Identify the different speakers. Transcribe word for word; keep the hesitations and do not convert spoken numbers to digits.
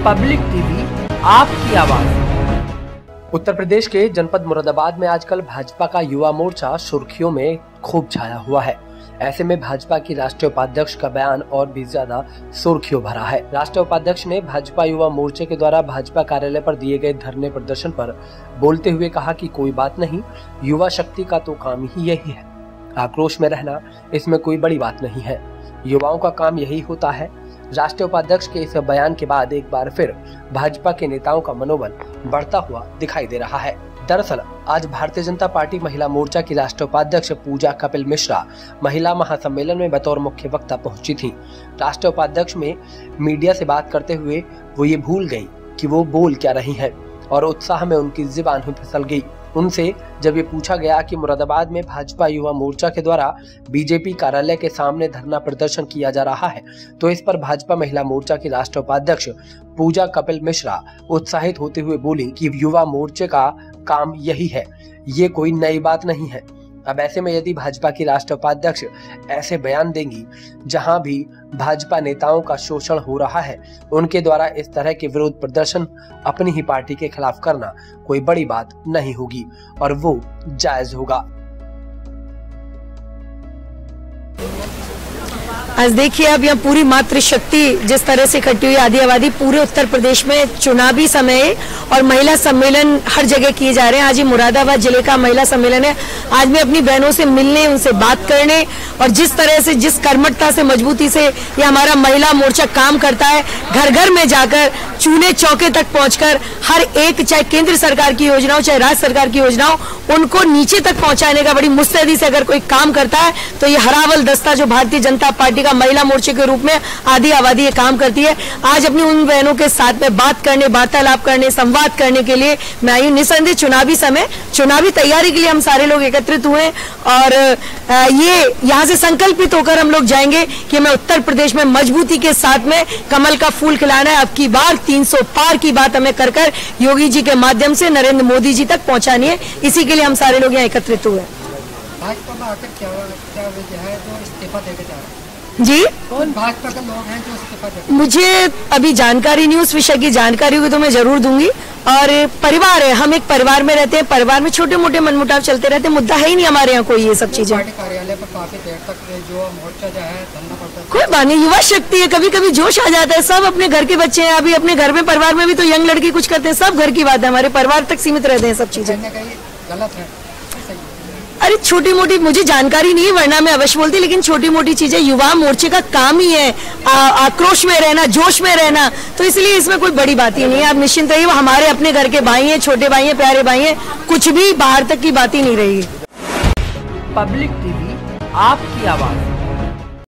Speaker 1: Public TV, आपकी आवाज। उत्तर प्रदेश के जनपद मुरादाबाद में आजकल भाजपा का युवा मोर्चा सुर्खियों में खूब छाया हुआ है। ऐसे में भाजपा की राष्ट्रीय उपाध्यक्ष का बयान और भी ज्यादा सुर्खियों भरा है। राष्ट्रीय उपाध्यक्ष ने भाजपा युवा मोर्चे के द्वारा भाजपा कार्यालय पर दिए गए धरने प्रदर्शन पर बोलते हुए कहा कि कोई बात नहीं, युवा शक्ति का तो काम ही यही है। आक्रोश में रहना, इसमें कोई बड़ी बात नहीं है। युवाओं का काम यही होता है। राष्ट्रीय उपाध्यक्ष के इस बयान के बाद एक बार फिर भाजपा के नेताओं का मनोबल बढ़ता हुआ दिखाई दे रहा है। दरअसल आज भारतीय जनता पार्टी महिला मोर्चा की राष्ट्रीय उपाध्यक्ष पूजा कपिल मिश्रा महिला महासम्मेलन में बतौर मुख्य वक्ता पहुंची थी। राष्ट्रीय उपाध्यक्ष में मीडिया से बात करते हुए वो ये भूल गई कि वो बोल क्या रही हैं और उत्साह में उनकी जुबान ही फिसल गई। उनसे जब ये पूछा गया कि मुरादाबाद में भाजपा युवा मोर्चा के द्वारा बीजेपी कार्यालय के सामने धरना प्रदर्शन किया जा रहा है, तो इस पर भाजपा महिला मोर्चा की राष्ट्रीय उपाध्यक्ष पूजा कपिल मिश्रा उत्साहित होते हुए बोली कि युवा मोर्चे का काम यही है, ये कोई नई बात नहीं है। अब ऐसे में यदि भाजपा की राष्ट्रीय उपाध्यक्ष ऐसे बयान देंगी, जहां भी भाजपा नेताओं का शोषण हो रहा है, उनके द्वारा इस तरह के विरोध प्रदर्शन अपनी ही पार्टी के खिलाफ करना कोई बड़ी बात नहीं होगी और वो जायज होगा।
Speaker 2: आज देखिए, अब यहाँ पूरी मातृशक्ति जिस तरह से इकट्ठी हुई आधी आबादी पूरे उत्तर प्रदेश में चुनावी समय और महिला सम्मेलन हर जगह किए जा रहे हैं। आज ये मुरादाबाद जिले का महिला सम्मेलन है। आज मैं अपनी बहनों से मिलने, उनसे बात करने और जिस तरह से, जिस कर्मठता से, मजबूती से ये हमारा महिला मोर्चा काम करता है, घर घर में जाकर, चूल्हे चौके तक पहुंचकर हर एक, चाहे केंद्र सरकार की योजनाओं चाहे राज्य सरकार की योजनाओं, उनको नीचे तक पहुंचाने का बड़ी मुस्तैदी से अगर कोई काम करता है तो ये हरावल दस्ता जो भारतीय जनता पार्टी का महिला मोर्चे के रूप में आधी आबादी ये काम करती है। आज अपनी उन बहनों के साथ में बात करने, वार्तालाप करने, संवाद करने के लिए मैं आई हूँ। निसंदेह चुनावी समय, चुनावी तैयारी के लिए हम सारे लोग एकत्रित हुए और ये यहाँ से संकल्पित होकर हम लोग जाएंगे कि हमें उत्तर प्रदेश में मजबूती के साथ में कमल का फूल खिलाना है। अब की बार तीन सौ पार की बात हमें कर कर योगी जी के माध्यम से नरेंद्र मोदी जी तक पहुंचानी है। इसी के लिए हम सारे लोग यहाँ एकत्रित हुए।
Speaker 3: भाजपा में आकर क्या क्या वजह है जो इस्तीफा देकर जा रहे हैं?
Speaker 2: जी,
Speaker 3: कौन भाजपा के लोग हैं जो इस्तीफा देकर?
Speaker 2: मुझे अभी जानकारी नहीं, उस विषय की जानकारी होगी तो मैं जरूर दूंगी। और परिवार है, हम एक परिवार में रहते हैं, परिवार में छोटे मोटे मनमुटाव चलते रहते हैं, मुद्दा है ही नहीं हमारे यहाँ कोई ये सब चीजें।
Speaker 3: पार्टी कार्यालय पर काफी देर तक जो मोर्चा जो है धरना पड़ता है।
Speaker 2: कोई बात नहीं, युवा शक्ति है, कभी कभी जोश आ जाता है। सब अपने घर के बच्चे हैं, अभी अपने घर में परिवार में भी तो यंग लड़की कुछ करते हैं, सब घर की बात है, हमारे परिवार तक सीमित रहते हैं सब चीजें।
Speaker 3: गलत है,
Speaker 2: अरे छोटी मोटी मुझे जानकारी नहीं है, वरना मैं अवश्य बोलती, लेकिन छोटी मोटी चीजें, युवा मोर्चे का काम ही है आक्रोश में रहना, जोश में रहना, तो इसलिए इसमें कोई बड़ी बात ही नहीं है। आप निश्चिंत रहिए, वो हमारे अपने घर के भाई हैं, छोटे भाई हैं, प्यारे भाई हैं, कुछ भी बाहर तक की बात ही नहीं रहेगी।
Speaker 1: पब्लिक टीवी, आपकी आवाज।